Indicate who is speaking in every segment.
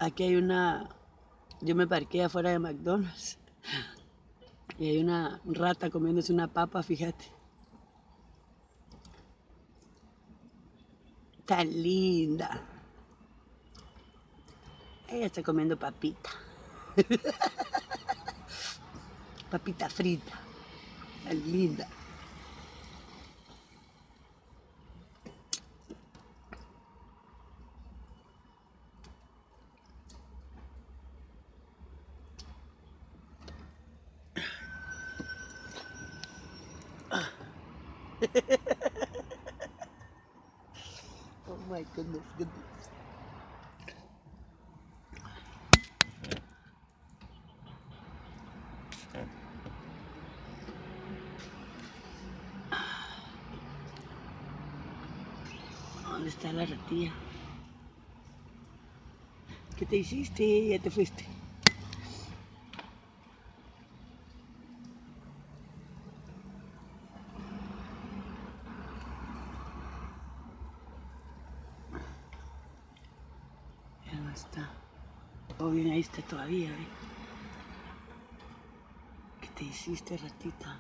Speaker 1: Aquí hay una... Yo me parqué afuera de McDonald's y hay una rata comiéndose una papa, fíjate. Tan linda. Ella está comiendo papita. Papita frita. Tan linda. Oh my goodness. ¿Dónde está la ratilla? ¿Qué te hiciste? Ya te fuiste. Ya no está. Oh, bien, ahí está todavía, ¿eh? ¿Qué te hiciste, ratita?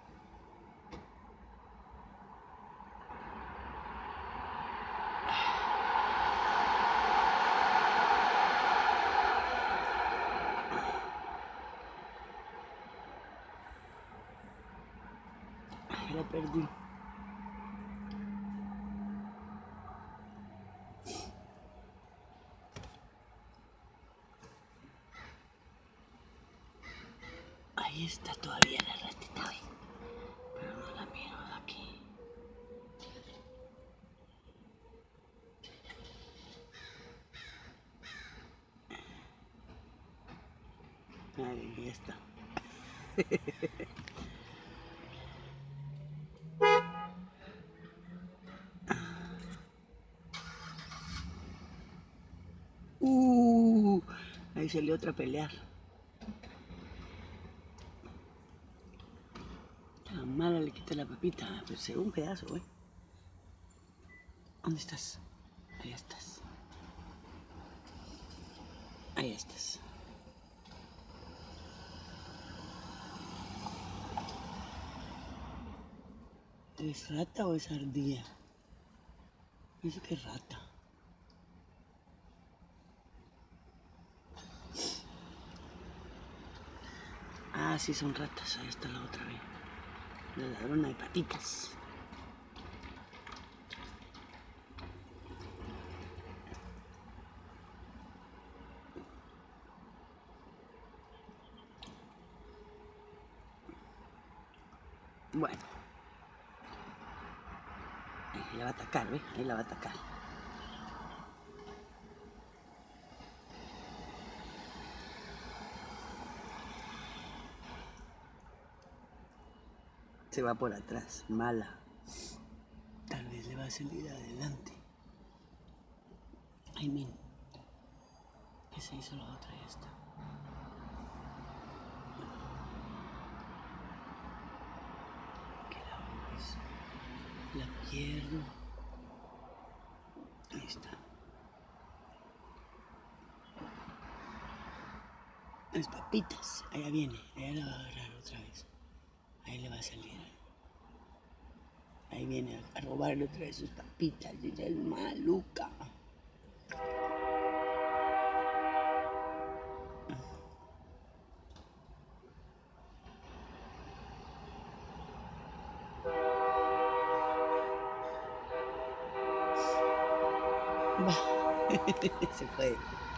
Speaker 1: Ay, la perdí. Ahí está todavía la ratita, ¿ven? Pero no la miro de aquí. Ahí está. Ahí salió otra a pelear. Tan mala le quita la papita, pero se ve un pedazo, güey. ¿Dónde estás? Ahí estás. Ahí estás. ¿Es rata o es ardilla? Dice que es rata. Ah, sí, son ratas. Ahí está la otra vez. La ladrona de patitas. Bueno. Ahí la va a atacar, ¿ves? Ahí la va a atacar. Se va por atrás, mala. Tal vez le va a salir adelante. Ay, min. ¿Qué se hizo la otra y esta? ¿Qué la hago? La pierdo. Ahí está. Las papitas. Allá viene. Allá la va a agarrar otra vez. Ahí le va a salir. Ahí viene a robarle otra vez sus papitas. Ella es maluca. Va. Se fue.